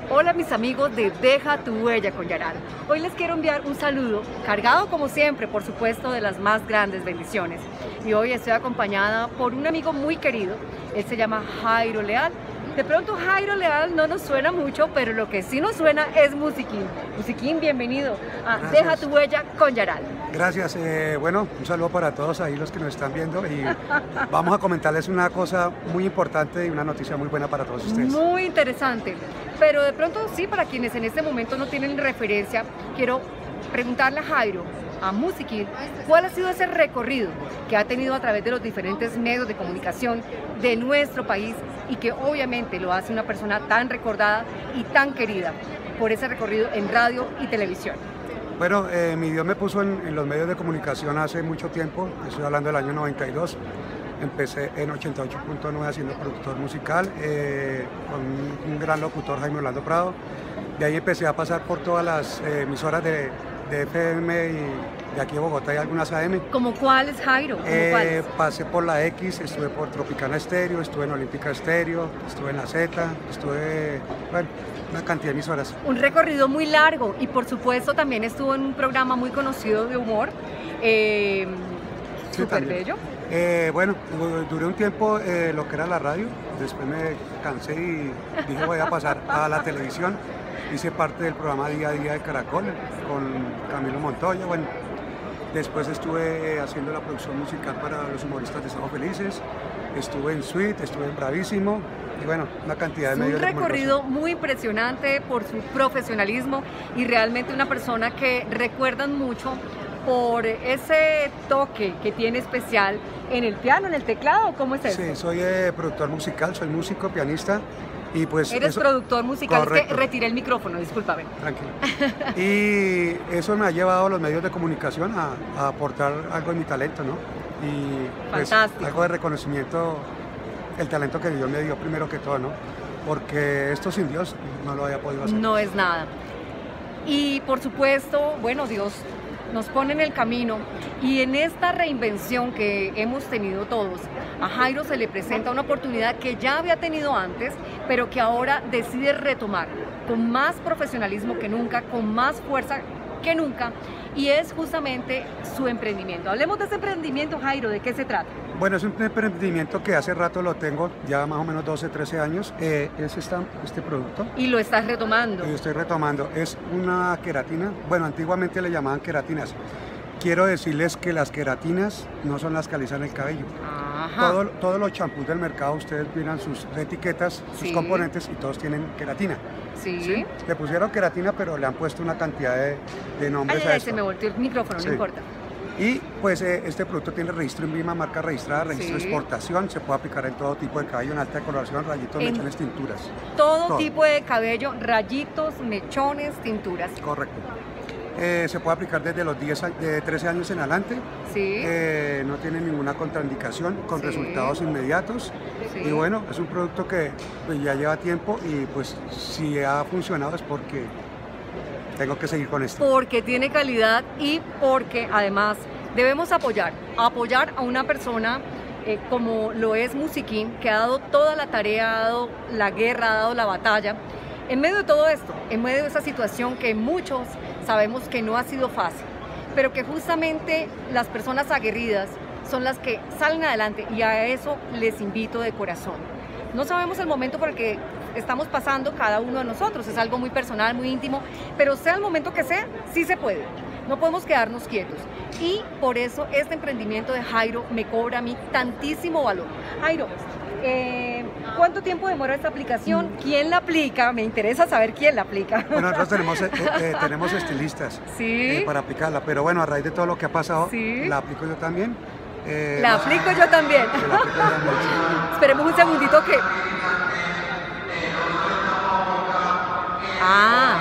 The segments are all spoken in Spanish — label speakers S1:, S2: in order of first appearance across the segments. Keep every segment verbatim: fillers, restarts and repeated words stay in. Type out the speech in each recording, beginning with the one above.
S1: Hola mis amigos de Deja tu huella con Yaral. Hoy les quiero enviar un saludo cargado como siempre, por supuesto, de las más grandes bendiciones. Y hoy estoy acompañada por un amigo muy querido. Él se llama Jairo Leal. De pronto Jairo Leal no nos suena mucho, pero lo que sí nos suena es Musiquín. Musiquín, bienvenido a Gracias. Deja tu huella con Yaral.
S2: Gracias, eh, bueno, un saludo para todos ahí los que nos están viendo y vamos a comentarles una cosa muy importante y una noticia muy buena para todos ustedes.
S1: Muy interesante, pero de pronto sí, para quienes en este momento no tienen referencia, quiero preguntarle a Jairo, a Musiquín, cuál ha sido ese recorrido que ha tenido a través de los diferentes medios de comunicación de nuestro país y que obviamente lo hace una persona tan recordada y tan querida por ese recorrido en radio y televisión.
S2: Bueno, eh, mi Dios me puso en, en los medios de comunicación hace mucho tiempo, estoy hablando del año noventa y dos, empecé en ochenta y ocho punto nueve haciendo productor musical eh, con un, un gran locutor, Jaime Orlando Prado. De ahí empecé a pasar por todas las eh, emisoras de, de F M y de aquí de Bogotá y algunas A M.
S1: ¿Cómo cuáles, Jairo? ¿Cómo
S2: eh,
S1: cuáles?
S2: Pasé por la X, estuve por Tropicana Estéreo, estuve en Olímpica Estéreo, estuve en la Z, estuve, bueno, una cantidad de emisoras.
S1: Un recorrido muy largo y por supuesto también estuvo en un programa muy conocido de humor, eh,
S2: sí,
S1: súper bello.
S2: Eh, bueno, duré un tiempo eh, lo que era la radio, después me cansé y dije voy a pasar a la televisión. Hice parte del programa Día a Día de Caracol con Camilo Montoya. Bueno, después estuve haciendo la producción musical para los humoristas de Estamos Felices, estuve en Suite, estuve en Bravísimo y bueno, una cantidad de
S1: es
S2: medios.
S1: Un recorrido muy impresionante por su profesionalismo y realmente una persona que recuerdan mucho por ese toque que tiene especial en el piano, en el teclado. ¿Cómo es eso?
S2: Sí, soy eh, productor musical, soy músico, pianista. Y pues
S1: Eres
S2: eso,
S1: productor musical,
S2: correcto.
S1: Es que retiré el micrófono, discúlpame.
S2: Tranquilo. Y eso me ha llevado a los medios de comunicación a, a aportar algo de mi talento, ¿no? Y pues
S1: Fantástico.
S2: Algo de reconocimiento, el talento que Dios me dio primero que todo, ¿no? Porque esto sin Dios no lo había podido hacer.
S1: No es nada. Y por supuesto, bueno, Dios nos pone en el camino y en esta reinvención que hemos tenido todos, a Jairo se le presenta una oportunidad que ya había tenido antes, pero que ahora decide retomar con más profesionalismo que nunca, con más fuerza que nunca, y es justamente su emprendimiento. Hablemos de ese emprendimiento, Jairo, ¿de qué se trata?
S2: Bueno, es un emprendimiento que hace rato lo tengo, ya más o menos doce, trece años, eh, es esta, este producto.
S1: Y lo estás retomando.
S2: Y estoy retomando, es una queratina, bueno, antiguamente le llamaban queratinas. Quiero decirles que las queratinas no son las que alisan el cabello. Todo, todos los champús del mercado, ustedes miran sus etiquetas, sus sí. componentes y todos tienen queratina.
S1: Sí.
S2: ¿Sí? Le pusieron queratina, pero le han puesto una cantidad de, de nombres
S1: ay,
S2: a
S1: ay,
S2: esto.
S1: Se me volteó el micrófono, sí. No importa.
S2: Y pues eh, este producto tiene registro en INVIMA, marca registrada, registro sí. de exportación, se puede aplicar en todo tipo de cabello, en alta coloración, rayitos, en mechones, tinturas.
S1: Todo, todo tipo de cabello, rayitos, mechones, tinturas.
S2: Correcto. Eh, se puede aplicar desde los diez, de trece años en adelante,
S1: sí.
S2: eh, no tiene ninguna contraindicación, con sí. resultados inmediatos sí. y bueno, es un producto que pues, ya lleva tiempo y pues si ha funcionado es porque tengo que seguir con esto.
S1: Porque tiene calidad y porque además debemos apoyar, apoyar a una persona eh, como lo es Musiquín, que ha dado toda la tarea, ha dado la guerra, ha dado la batalla. En medio de todo esto, en medio de esa situación que muchos sabemos que no ha sido fácil, pero que justamente las personas aguerridas son las que salen adelante y a eso les invito de corazón. No sabemos el momento por el que estamos pasando cada uno de nosotros, es algo muy personal, muy íntimo, pero sea el momento que sea, sí se puede. No podemos quedarnos quietos y por eso este emprendimiento de Jairo me cobra a mí tantísimo valor. Jairo, Eh, ¿cuánto tiempo demora esta aplicación? ¿Quién la aplica? Me interesa saber quién la aplica.
S2: Bueno, nosotros tenemos, eh, eh, tenemos estilistas
S1: ¿Sí?
S2: eh, para aplicarla, pero bueno, a raíz de todo lo que ha pasado,
S1: ¿Sí?
S2: la aplico yo también.
S1: Eh, ¿La aplico yo también?
S2: La aplico yo también sí.
S1: Esperemos un segundito que... Ah.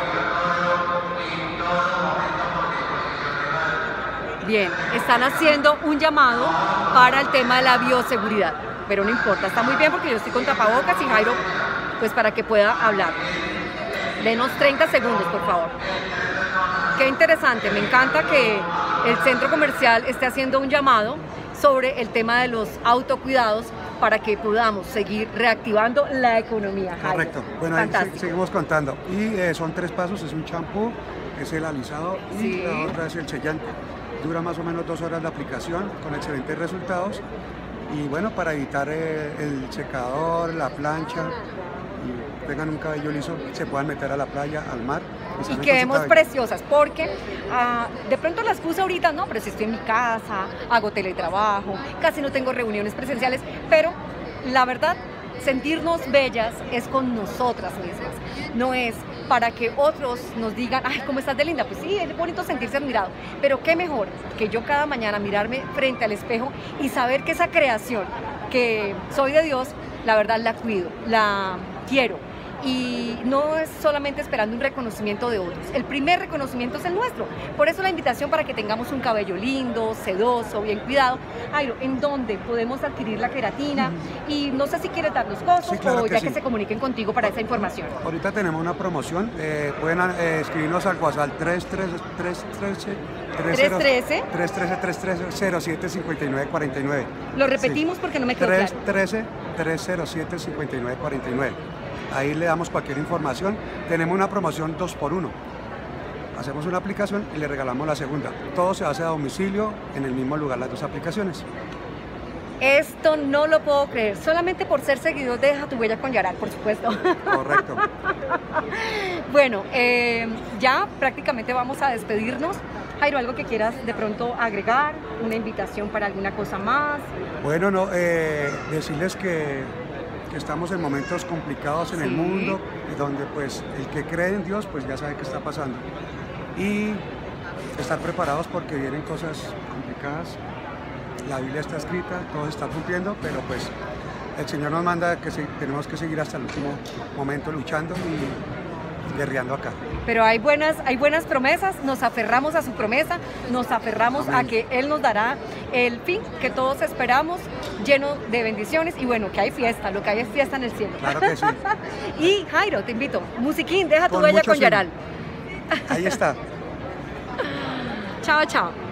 S1: Bien, están haciendo un llamado para el tema de la bioseguridad. Pero no importa, está muy bien porque yo estoy con tapabocas y Jairo, pues para que pueda hablar. Denos treinta segundos, por favor. Qué interesante, me encanta que el centro comercial esté haciendo un llamado sobre el tema de los autocuidados, para que podamos seguir reactivando la economía, Jairo.
S2: Correcto. Bueno, ahí se- seguimos contando. Y eh, son tres pasos, es un champú, es el alisado y
S1: Sí.
S2: la otra es el sellante. Dura más o menos dos horas la aplicación con excelentes resultados. Y bueno, para evitar eh, el secador, la plancha, y tengan un cabello liso, se puedan meter a la playa, al mar.
S1: Y
S2: salen con su
S1: quedemos
S2: cabello.
S1: preciosas, porque ah, de pronto la excusa ahorita, no, pero si estoy en mi casa, hago teletrabajo, casi no tengo reuniones presenciales, pero la verdad, sentirnos bellas es con nosotras mismas, no es para que otros nos digan, ay, ¿cómo estás de linda? Pues sí, es bonito sentirse admirado, pero qué mejor que yo cada mañana mirarme frente al espejo y saber que esa creación que soy de Dios, la verdad la cuido, la quiero. Y no es solamente esperando un reconocimiento de otros. El primer reconocimiento es el nuestro. Por eso la invitación para que tengamos un cabello lindo, sedoso, bien cuidado. Jairo, ¿en dónde podemos adquirir la queratina? Y no sé si quieres darnos cosas
S2: Sí, claro
S1: o
S2: que
S1: ya
S2: sí.
S1: que se comuniquen contigo para esa información.
S2: Ahorita tenemos una promoción, eh, pueden eh, escribirnos al WhatsApp tres tres tres tres
S1: tres uno tres.
S2: tres uno tres tres cero siete cinco nueve cuatro nueve.
S1: Lo repetimos porque no me quedó
S2: tres
S1: claro.
S2: uno tres tres cero siete cinco nueve cuatro nueve. Ahí le damos cualquier información. Tenemos una promoción dos por uno. Hacemos una aplicación y le regalamos la segunda. Todo se hace a domicilio, en el mismo lugar, las dos aplicaciones.
S1: Esto no lo puedo creer. Solamente por ser seguidor de Deja tu Huella con Yaral, por supuesto.
S2: Correcto.
S1: Bueno, eh, ya prácticamente vamos a despedirnos. Jairo, ¿algo que quieras de pronto agregar? ¿Una invitación para alguna cosa más?
S2: Bueno, no, eh, decirles que, que estamos en momentos complicados en el
S1: Sí.
S2: mundo, donde pues el que cree en Dios pues ya sabe qué está pasando. Y estar preparados porque vienen cosas complicadas. La Biblia está escrita, todo se está cumpliendo, pero pues el Señor nos manda que se- tenemos que seguir hasta el último momento luchando y guerreando acá.
S1: Pero hay buenas, hay buenas promesas, nos aferramos a su promesa, nos aferramos
S2: Amén.
S1: a que Él nos dará el fin que todos esperamos, lleno de bendiciones y bueno, que hay fiesta, lo que hay es fiesta en el cielo.
S2: Claro que sí.
S1: Y Jairo, te invito, musiquín, deja tu
S2: Con
S1: huella
S2: mucho
S1: con
S2: swing.
S1: Yaral.
S2: Ahí está.
S1: Chao, chao.